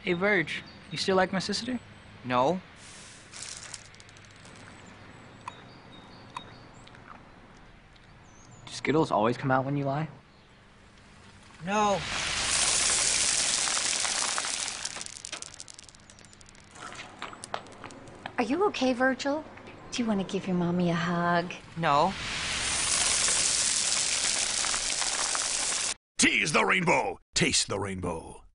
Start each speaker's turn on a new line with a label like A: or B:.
A: Hey, Verge, you still like my sister?
B: No.
C: Do Skittles always come out when you lie?
B: No.
D: Are you okay, Virgil? Do you want to give your mommy a hug?
B: No.
E: Tease the rainbow. Taste the rainbow.